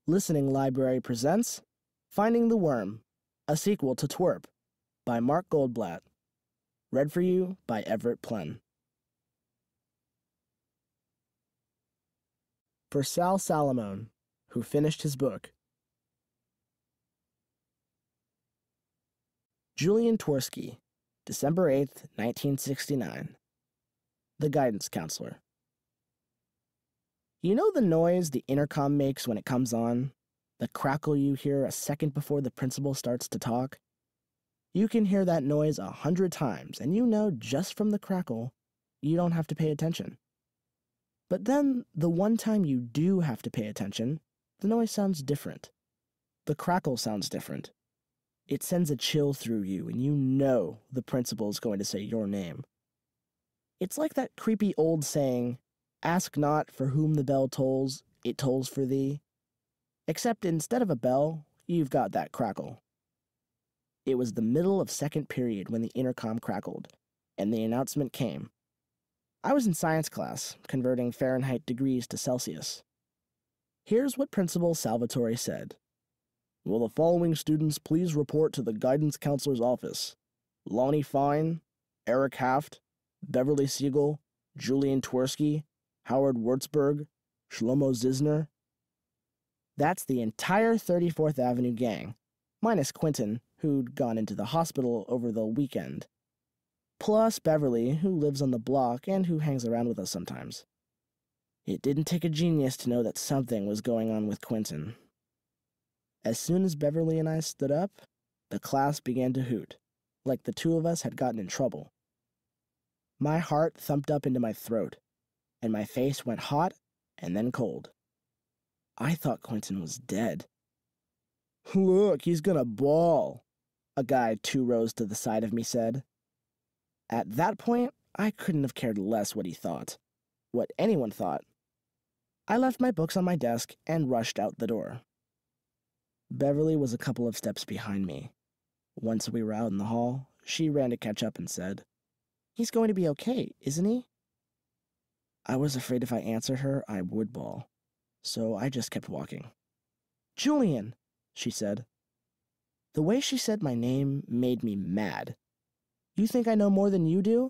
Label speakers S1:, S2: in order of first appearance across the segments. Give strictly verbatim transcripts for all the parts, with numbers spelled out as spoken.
S1: Listening Library presents Finding the Worm, a sequel to Twerp, by Mark Goldblatt. Read for you by Everette Plen. For Sal Salamone, who finished his book. Julian Twerski, December eighth, nineteen sixty-nine. The Guidance Counselor. You know the noise the intercom makes when it comes on? The crackle you hear a second before the principal starts to talk? You can hear that noise a hundred times, and you know just from the crackle, you don't have to pay attention. But then, the one time you do have to pay attention, the noise sounds different. The crackle sounds different. It sends a chill through you, and you know the principal is going to say your name. It's like that creepy old saying, "Ask not for whom the bell tolls, it tolls for thee." Except instead of a bell, you've got that crackle. It was the middle of second period when the intercom crackled, and the announcement came. I was in science class, converting Fahrenheit degrees to Celsius. Here's what Principal Salvatore said. "Will the following students please report to the guidance counselor's office? Lonnie Fine, Eric Haft, Beverly Siegel, Julian Twerski, Howard Würzburg, Shlomo Zisner." That's the entire thirty-fourth Avenue gang, minus Quentin, who'd gone into the hospital over the weekend. Plus Beverly, who lives on the block and who hangs around with us sometimes. It didn't take a genius to know that something was going on with Quentin. As soon as Beverly and I stood up, the class began to hoot, like the two of us had gotten in trouble. My heart thumped up into my throat, and my face went hot and then cold. I thought Quentin was dead. "Look, he's gonna bawl," a guy two rows to the side of me said. At that point, I couldn't have cared less what he thought, what anyone thought. I left my books on my desk and rushed out the door. Beverly was a couple of steps behind me. Once we were out in the hall, she ran to catch up and said, "He's going to be okay, isn't he?" I was afraid if I answered her, I would bawl, so I just kept walking. "Julian," she said. The way she said my name made me mad. You think I know more than you do?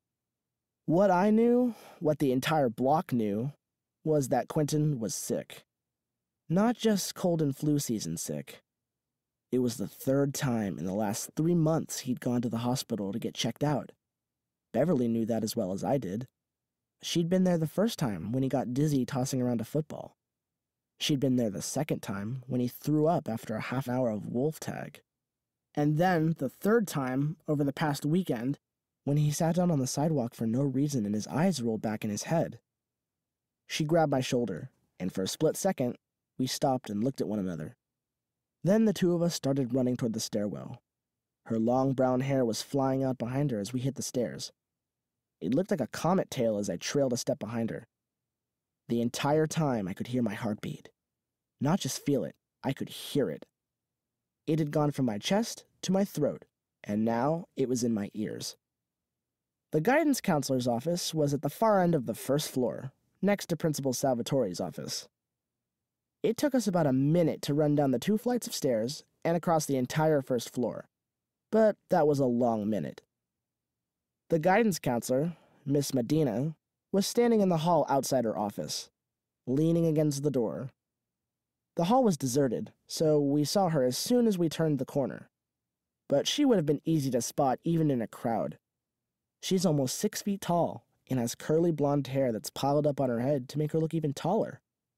S1: What I knew, what the entire block knew, was that Quentin was sick. Not just cold and flu season sick. It was the third time in the last three months he'd gone to the hospital to get checked out. Beverly knew that as well as I did. She'd been there the first time when he got dizzy tossing around a football. She'd been there the second time when he threw up after a half hour of wolf tag. And then the third time over the past weekend when he sat down on the sidewalk for no reason and his eyes rolled back in his head. She grabbed my shoulder, and for a split second, we stopped and looked at one another. Then the two of us started running toward the stairwell. Her long brown hair was flying out behind her as we hit the stairs. It looked like a comet tail as I trailed a step behind her. The entire time I could hear my heartbeat. Not just feel it, I could hear it. It had gone from my chest to my throat, and now it was in my ears. The guidance counselor's office was at the far end of the first floor, next to Principal Salvatore's office. It took us about a minute to run down the two flights of stairs and across the entire first floor, but that was a long minute. The guidance counselor, Miss Medina, was standing in the hall outside her office, leaning against the door. The hall was deserted, so we saw her as soon as we turned the corner. But she would have been easy to spot even in a crowd. She's almost six feet tall and has curly blonde hair that's piled up on her head to make her look even taller.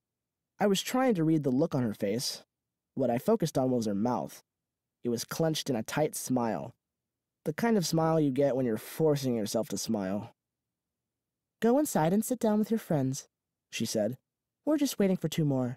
S1: I was trying to read the look on her face. What I focused on was her mouth. It was clenched in a tight smile. The kind of smile you get when you're forcing yourself to smile. "Go inside and sit down with your friends," she said. "We're just waiting for two more."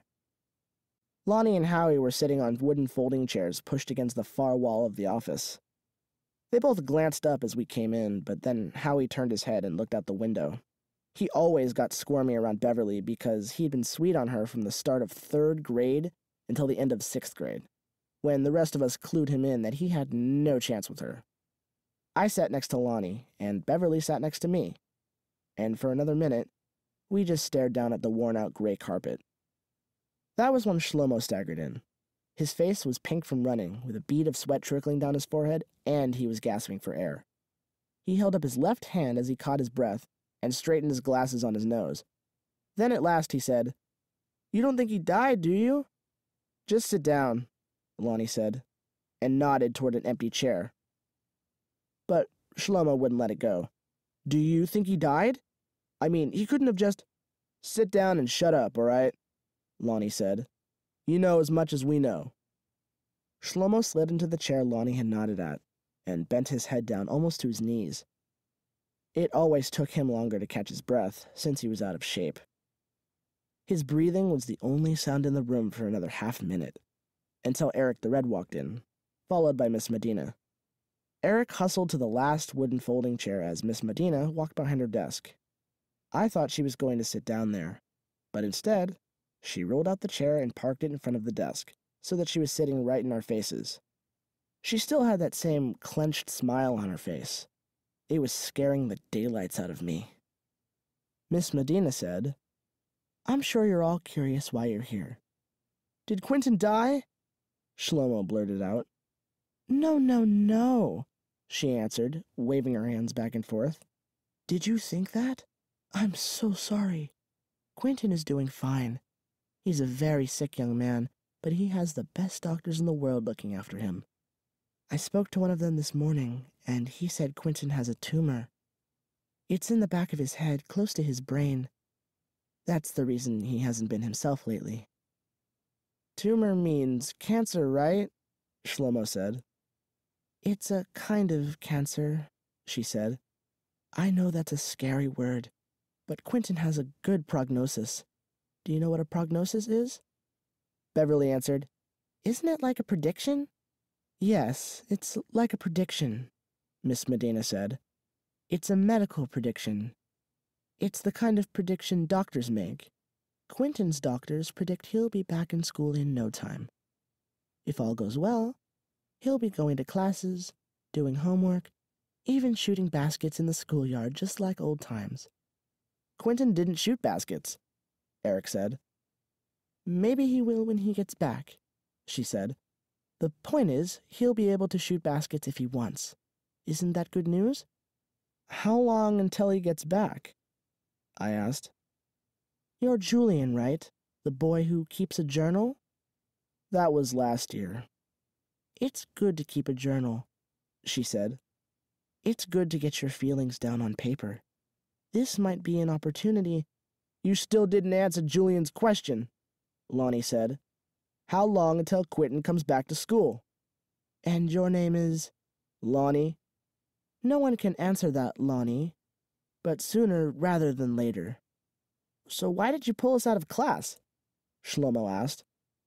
S1: Lonnie and Howie were sitting on wooden folding chairs pushed against the far wall of the office. They both glanced up as we came in, but then Howie turned his head and looked out the window. He always got squirmy around Beverly because he'd been sweet on her from the start of third grade until the end of sixth grade, when the rest of us clued him in that he had no chance with her. I sat next to Lonnie, and Beverly sat next to me. And for another minute, we just stared down at the worn-out gray carpet. That was when Shlomo staggered in. His face was pink from running, with a bead of sweat trickling down his forehead, and he was gasping for air. He held up his left hand as he caught his breath and straightened his glasses on his nose. Then at last he said, "You don't think he died, do you?" "Just sit down," Lonnie said, and nodded toward an empty chair. But Shlomo wouldn't let it go. "Do you think he died? I mean, he couldn't have just—" "Sit down and shut up, all right?" Lonnie said. "You know as much as we know." Shlomo slid into the chair Lonnie had nodded at, and bent his head down almost to his knees. It always took him longer to catch his breath, since he was out of shape. His breathing was the only sound in the room for another half minute, until Eric the Red walked in, followed by Miss Medina. Eric hustled to the last wooden folding chair as Miss Medina walked behind her desk. I thought she was going to sit down there, but instead, she rolled out the chair and parked it in front of the desk, so that she was sitting right in our faces. She still had that same clenched smile on her face. It was scaring the daylights out of me. Miss Medina said, "I'm sure you're all curious why you're here." "Did Quentin die?" Shlomo blurted out. "No, no, no," she answered, waving her hands back and forth. "Did you think that? I'm so sorry. Quentin is doing fine. He's a very sick young man, but he has the best doctors in the world looking after him. I spoke to one of them this morning, and he said Quentin has a tumor. It's in the back of his head, close to his brain. That's the reason he hasn't been himself lately." "Tumor means cancer, right?" Shlomo said. "It's a kind of cancer," she said. "I know that's a scary word, but Quentin has a good prognosis. Do you know what a prognosis is?" Beverly answered, "Isn't it like a prediction?" "Yes, it's like a prediction," Miss Medina said. "It's a medical prediction. It's the kind of prediction doctors make. Quentin's doctors predict he'll be back in school in no time. If all goes well, he'll be going to classes, doing homework, even shooting baskets in the schoolyard just like old times." "Quentin didn't shoot baskets," Eric said. "Maybe he will when he gets back," she said. "The point is, he'll be able to shoot baskets if he wants. Isn't that good news?" "How long until he gets back?" I asked. "You're Julian, right? The boy who keeps a journal?" "That was last year." "It's good to keep a journal," she said. "It's good to get your feelings down on paper. This might be an opportunity—" "You still didn't answer Julian's question," Lonnie said. "How long until Quentin comes back to school?" "And your name is—" "Lonnie." "No one can answer that, Lonnie, but sooner rather than later." "So why did you pull us out of class?" Shlomo asked.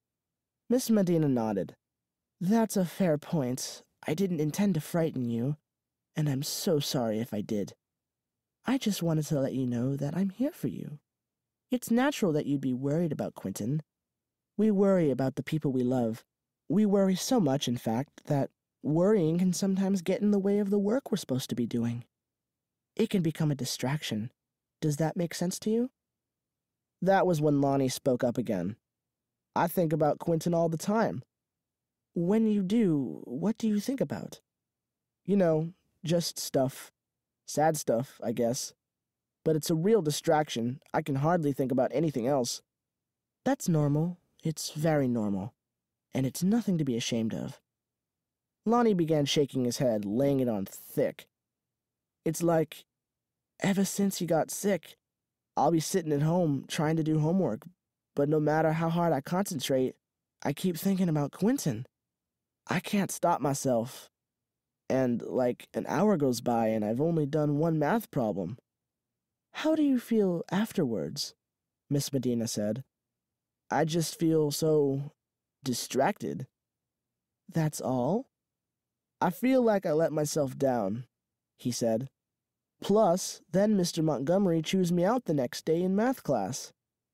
S1: Miss Medina nodded. "That's a fair point. I didn't intend to frighten you, and I'm so sorry if I did. I just wanted to let you know that I'm here for you. It's natural that you'd be worried about Quentin. We worry about the people we love. We worry so much, in fact, that worrying can sometimes get in the way of the work we're supposed to be doing. It can become a distraction. Does that make sense to you?" That was when Lonnie spoke up again. "I think about Quentin all the time." "When you do, what do you think about?" "You know, just stuff. Sad stuff, I guess. But it's a real distraction. I can hardly think about anything else." "That's normal. It's very normal. And it's nothing to be ashamed of." Lonnie began shaking his head, laying it on thick. "It's like, ever since he got sick, I'll be sitting at home trying to do homework, but no matter how hard I concentrate, I keep thinking about Quentin. I can't stop myself. And, like, an hour goes by and I've only done one math problem." "How do you feel afterwards?" Miss Medina said. "I just feel so distracted." "That's all?" "I feel like I let myself down," he said. "Plus, then Mister Montgomery chews me out the next day in math class."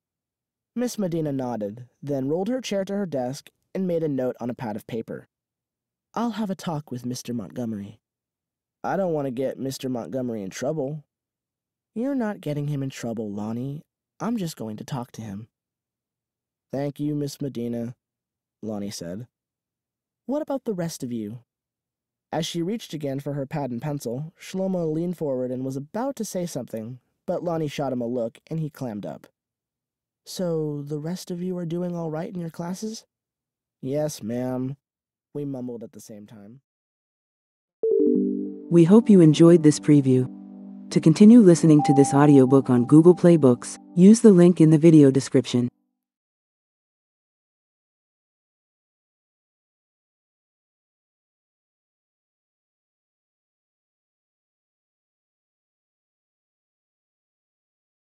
S1: Miss Medina nodded, then rolled her chair to her desk and made a note on a pad of paper. "I'll have a talk with Mister Montgomery." "I don't want to get Mister Montgomery in trouble." "You're not getting him in trouble, Lonnie. I'm just going to talk to him." Thank you, Miss Medina, Lonnie said. What about the rest of you? As she reached again for her pad and pencil, Shlomo leaned forward and was about to say something, but Lonnie shot him a look, and he clammed up. So, the rest of you are doing all right in your classes? Yes, ma'am, we mumbled at the same time.
S2: We hope you enjoyed this preview. To continue listening to this audiobook on Google Play Books, use the link in the video description.